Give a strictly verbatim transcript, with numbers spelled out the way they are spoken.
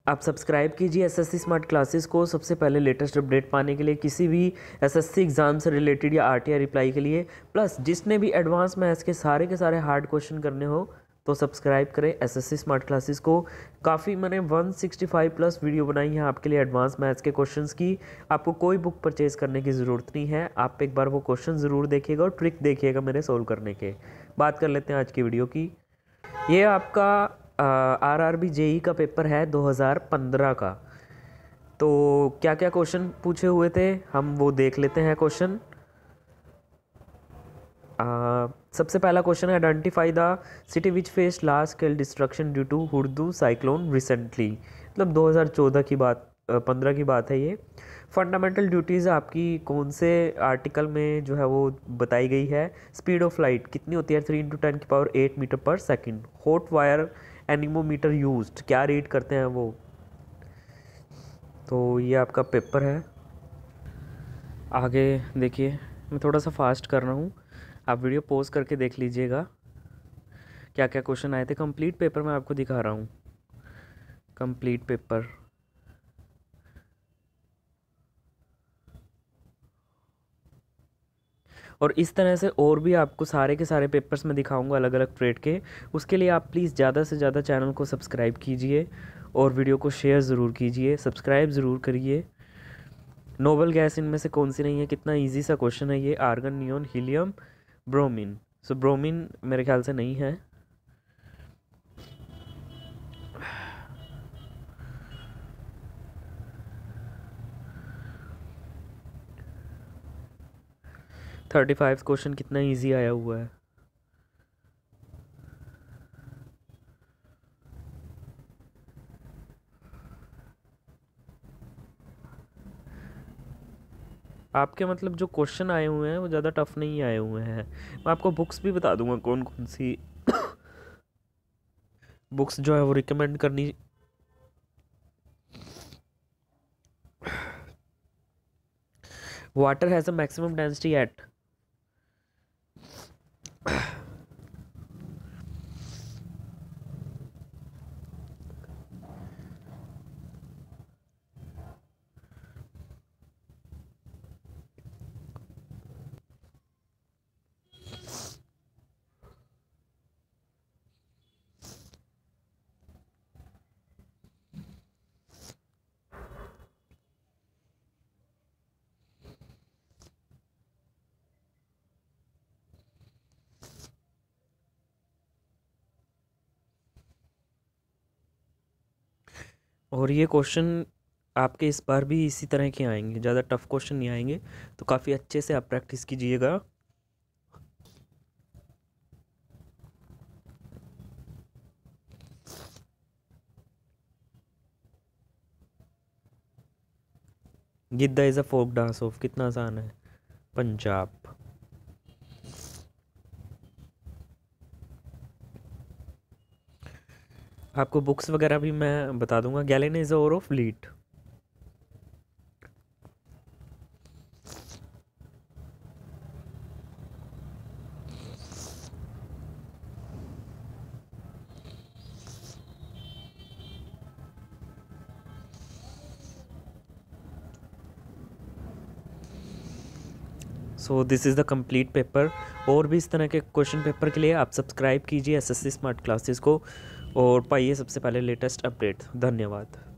आप सब्सक्राइब कीजिए SSC smart classes को सबसे पहले लेटेस्ट अपडेट पाने के लिए, किसी भी एसएससी एग्ज़ाम से रिलेटेड या आरटीआई रिप्लाई के लिए। प्लस जिसने भी एडवांस मैथ्स के सारे के सारे हार्ड क्वेश्चन करने हो तो सब्सक्राइब करें एसएससी स्मार्ट क्लासेस को। काफ़ी मैंने एक सौ पैंसठ प्लस वीडियो बनाई है आपके लिए एडवांस मैथ्स के क्वेश्चंस की। आपको कोई बुक परचेज़ करने की ज़रूरत नहीं है, आप एक बार वो क्वेश्चन ज़रूर देखिएगा और ट्रिक देखिएगा मेरे सोल्व करने के। बात कर लेते हैं आज की वीडियो की। ये आपका आर आर बी जेई का पेपर है दो हज़ार पंद्रह का। तो क्या क्या क्वेश्चन पूछे हुए थे हम वो देख लेते हैं क्वेश्चन। सबसे पहला क्वेश्चन है, identify the city which face large scale destruction due to Hudhud cyclone recently. मतलब दो हज़ार चौदह की बात, पंद्रह की बात है ये। फंडामेंटल ड्यूटीज़ आपकी कौन से आर्टिकल में जो है वो बताई गई है। स्पीड ऑफ लाइट कितनी होती है, थ्री इंटू टेन की power eight metre per second. Hot wire anemometer used, क्या रीड करते हैं वो। तो ये आपका पेपर है। आगे देखिए, मैं थोड़ा सा फास्ट कर रहा हूँ, आप वीडियो पॉज करके देख लीजिएगा क्या क्या क्वेश्चन आए थे। कंप्लीट पेपर मैं आपको दिखा रहा हूँ, कंप्लीट पेपर। और इस तरह से और भी आपको सारे के सारे पेपर्स में दिखाऊंगा अलग अलग ट्रेड के। उसके लिए आप प्लीज़ ज़्यादा से ज़्यादा चैनल को सब्सक्राइब कीजिए और वीडियो को शेयर ज़रूर कीजिए, सब्सक्राइब ज़रूर करिए। नोबल गैस इनमें से कौन सी नहीं है, कितना इजी सा क्वेश्चन है ये। Argon, neon, helium, bromine. So bromine मेरे ख्याल से नहीं है। थर्टी फाइव क्वेश्चन कितना इजी आया हुआ है। आपके मतलब जो क्वेश्चन आए हुए हैं वो ज़्यादा टफ नहीं आए हुए हैं। मैं आपको बुक्स भी बता दूंगा कौन कौन सी बुक्स जो है वो रिकमेंड करनी। Water has a maximum density at, और ये क्वेश्चन आपके इस बार भी इसी तरह के आएंगे, ज़्यादा टफ क्वेश्चन नहीं आएंगे। तो काफ़ी अच्छे से आप प्रैक्टिस कीजिएगा। Giddha is a folk dance of, कितना आसान है, पंजाब। आपको बुक्स वगैरह भी मैं बता दूंगा। Gallon is or of litre. So this is the complete paper. और भी इस तरह के क्वेश्चन पेपर के लिए आप सब्सक्राइब कीजिए एसएससी स्मार्ट क्लासेस को और पाइए सबसे पहले लेटेस्ट अपडेट। धन्यवाद।